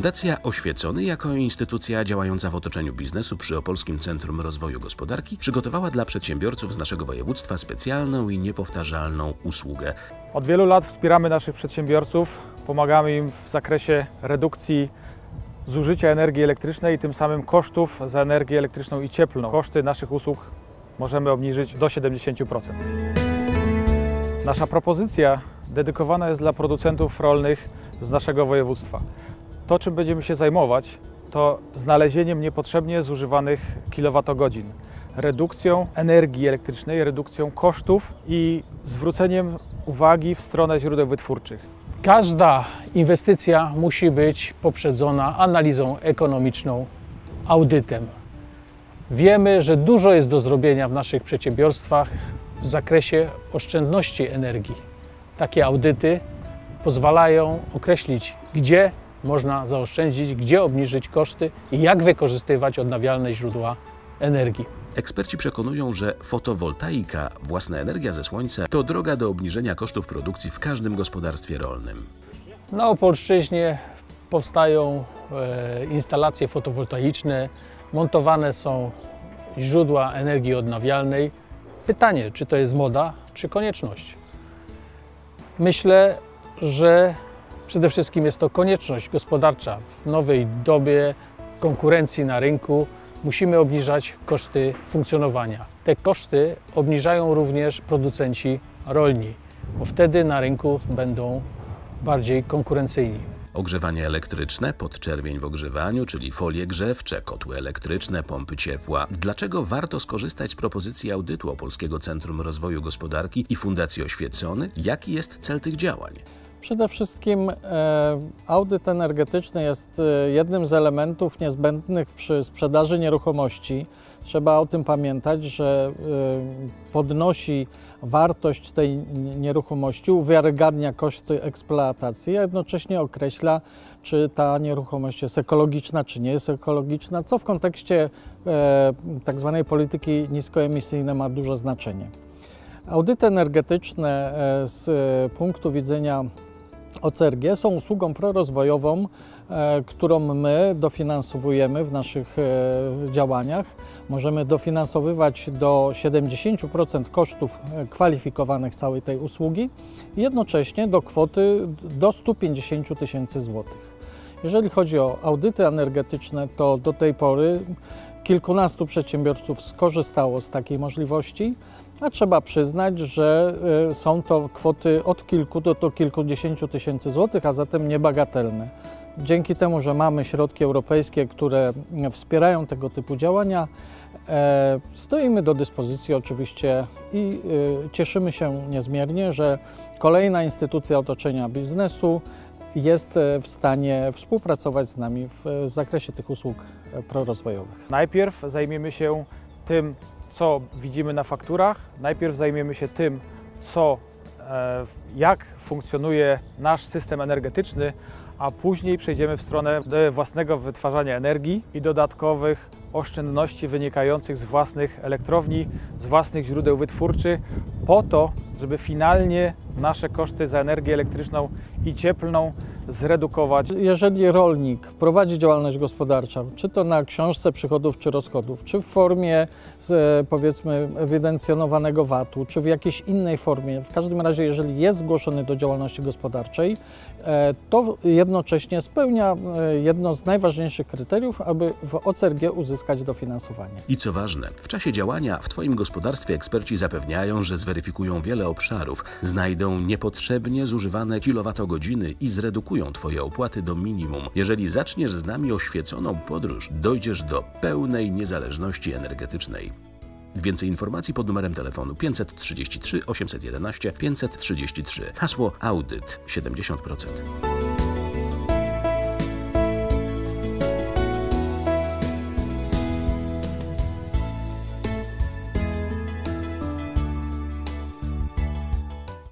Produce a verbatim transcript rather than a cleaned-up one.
Fundacja Oświecony jako instytucja działająca w otoczeniu biznesu przy Opolskim Centrum Rozwoju Gospodarki przygotowała dla przedsiębiorców z naszego województwa specjalną i niepowtarzalną usługę. Od wielu lat wspieramy naszych przedsiębiorców, pomagamy im w zakresie redukcji zużycia energii elektrycznej i tym samym kosztów za energię elektryczną i cieplną. Koszty naszych usług możemy obniżyć do siedemdziesięciu procent. Nasza propozycja dedykowana jest dla producentów rolnych z naszego województwa. To, czym będziemy się zajmować, to znalezieniem niepotrzebnie zużywanych kilowatogodzin, redukcją energii elektrycznej, redukcją kosztów i zwróceniem uwagi w stronę źródeł wytwórczych. Każda inwestycja musi być poprzedzona analizą ekonomiczną, audytem. Wiemy, że dużo jest do zrobienia w naszych przedsiębiorstwach w zakresie oszczędności energii. Takie audyty pozwalają określić, gdzie można zaoszczędzić, gdzie obniżyć koszty i jak wykorzystywać odnawialne źródła energii. Eksperci przekonują, że fotowoltaika, własna energia ze słońca, to droga do obniżenia kosztów produkcji w każdym gospodarstwie rolnym. Na Opolszczyźnie powstają e, instalacje fotowoltaiczne, montowane są źródła energii odnawialnej. Pytanie, czy to jest moda, czy konieczność? Myślę, że przede wszystkim jest to konieczność gospodarcza. W nowej dobie konkurencji na rynku musimy obniżać koszty funkcjonowania. Te koszty obniżają również producenci rolni, bo wtedy na rynku będą bardziej konkurencyjni. Ogrzewanie elektryczne, podczerwień w ogrzewaniu, czyli folie grzewcze, kotły elektryczne, pompy ciepła. Dlaczego warto skorzystać z propozycji audytu Opolskiego Centrum Rozwoju Gospodarki i Fundacji Oświecony? Jaki jest cel tych działań? Przede wszystkim e, audyt energetyczny jest e, jednym z elementów niezbędnych przy sprzedaży nieruchomości. Trzeba o tym pamiętać, że e, podnosi wartość tej nieruchomości, uwiarygadnia koszty eksploatacji, a jednocześnie określa, czy ta nieruchomość jest ekologiczna, czy nie jest ekologiczna, co w kontekście e, tak zwanej polityki niskoemisyjnej ma duże znaczenie. Audyty energetyczne e, z punktu widzenia O C R G są usługą prorozwojową, e, którą my dofinansowujemy w naszych e, działaniach. Możemy dofinansowywać do siedemdziesięciu procent kosztów kwalifikowanych całej tej usługi i jednocześnie do kwoty do stu pięćdziesięciu tysięcy złotych. Jeżeli chodzi o audyty energetyczne, to do tej pory kilkunastu przedsiębiorców skorzystało z takiej możliwości, a trzeba przyznać, że są to kwoty od kilku do, do kilkudziesięciu tysięcy złotych, a zatem niebagatelne. Dzięki temu, że mamy środki europejskie, które wspierają tego typu działania, e, stoimy do dyspozycji oczywiście i e, cieszymy się niezmiernie, że kolejna instytucja otoczenia biznesu jest w stanie współpracować z nami w, w zakresie tych usług prorozwojowych. Najpierw zajmiemy się tym, co widzimy na fakturach, najpierw zajmiemy się tym, co, e, jak funkcjonuje nasz system energetyczny, a później przejdziemy w stronę własnego wytwarzania energii i dodatkowych oszczędności wynikających z własnych elektrowni, z własnych źródeł wytwórczych, po to, żeby finalnie nasze koszty za energię elektryczną i cieplną zredukować. Jeżeli rolnik prowadzi działalność gospodarczą, czy to na książce przychodów czy rozchodów, czy w formie z, powiedzmy ewidencjonowanego V A T-u, czy w jakiejś innej formie, w każdym razie jeżeli jest zgłoszony do działalności gospodarczej, to jednocześnie spełnia jedno z najważniejszych kryteriów, aby w O C R G uzyskać dofinansowanie. I co ważne, w czasie działania w Twoim gospodarstwie eksperci zapewniają, że zweryfikują wiele obszarów, znajdą niepotrzebnie zużywane kilowatogodziny i zredukują Twoje opłaty do minimum. Jeżeli zaczniesz z nami oświeconą podróż, dojdziesz do pełnej niezależności energetycznej. Więcej informacji pod numerem telefonu pięćset trzydzieści trzy osiemset jedenaście pięćset trzydzieści trzy. Hasło audyt siedemdziesiąt procent.